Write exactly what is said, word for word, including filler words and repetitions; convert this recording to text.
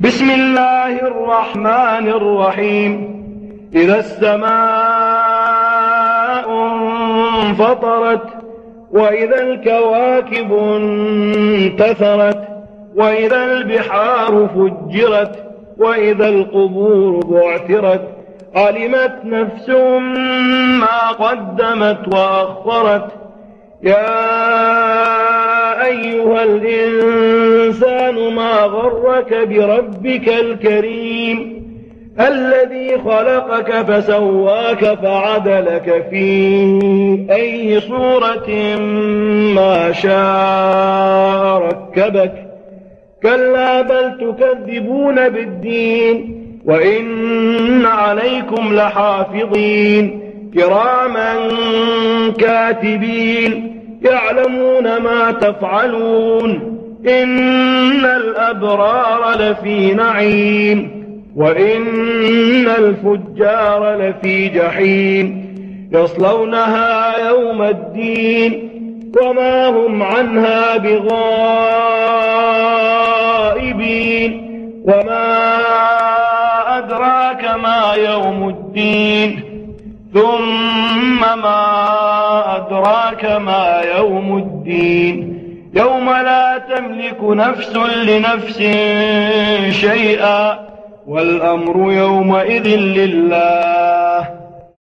بسم الله الرحمن الرحيم. إذا السماء انفطرت وإذا الكواكب انتثرت وإذا البحار فجرت وإذا القبور بعثرت علمت نفس ما قدمت وأخرت. يا أيها الإنسان ما غرك بربك الكريم الذي خلقك فسواك فعدلك في أي صورة ما شاء ركبك. كلا بل تكذبون بالدين وإن عليكم لحافظين كراما كاتبين يعلمون ما تفعلون. إن الأبرار لفي نعيم وإن الفجار لفي جحيم يصلونها يوم الدين وما هم عنها بغائبين. وما أدراك ما يوم الدين ثم ما أدراك ما يوم الدين يوم لا تملك نفس لنفس شيئا والأمر يومئذ لله.